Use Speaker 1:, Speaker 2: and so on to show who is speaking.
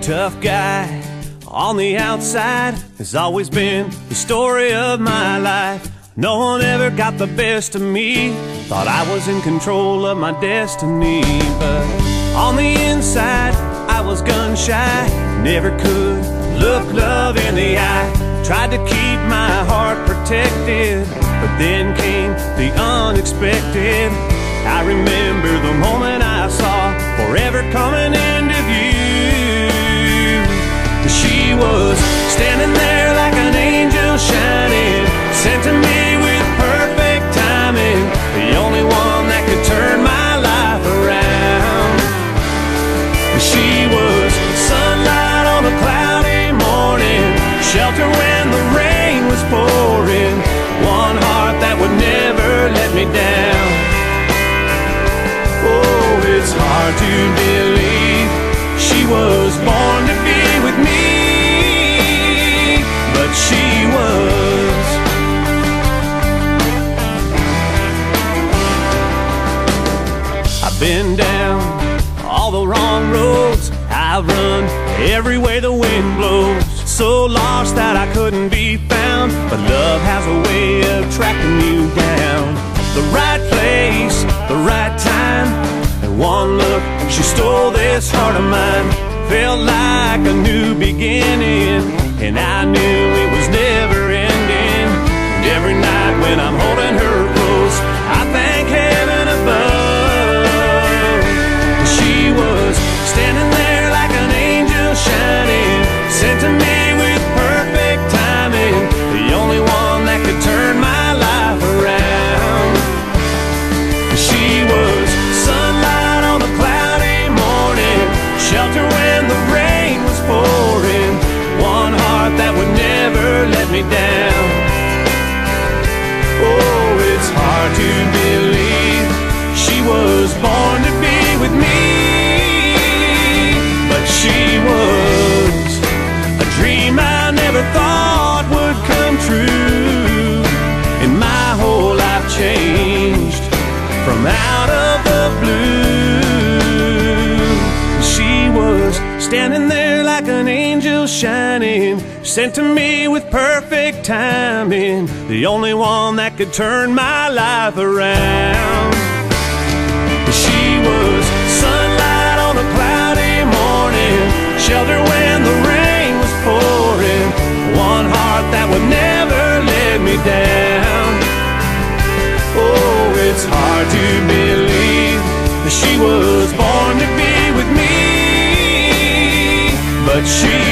Speaker 1: Tough guy on the outside has always been the story of my life. No one ever got the best of me. Thought I was in control of my destiny, but on the inside I was gun shy. Never could look love in the eye. Tried to keep my heart protected, but then came the unexpected. I remember the moment I saw forever coming into view. She was standing there like an angel shining, sent to me with perfect timing, the only one that could turn my life around. She was sunlight on a cloudy morning, shelter when the rain was pouring, one heart that would never let me down. Oh, it's hard to believe she was born to be with me, but she was. I've been down all the wrong roads, I've run every way the wind blows, so lost that I couldn't be found, but love has a way of tracking you down. The right place, the right time, and one look, she stole this heart of mine. Felt like a new beginning, and I knew it was never ending. And every night when I'm holding her close, I thank heaven above. She was standing there like an angel shining, sent to me with perfect timing, the only one that could turn my life around. She was sunlight on a cloudy morning, shelter when the rain was pouring, one heart that would never let me down. Oh, it's hard to believe she was born to be with me, but she was a dream I never thought would come true, and my whole life changed from out of the blue. She was standing there like an angel shining, sent to me with perfect timing, the only one that could turn my life around. She was sunlight on a cloudy morning, shelter when the rain was pouring, one heart that would never let me down. Oh, it's hard to believe that she was born to be with me, but she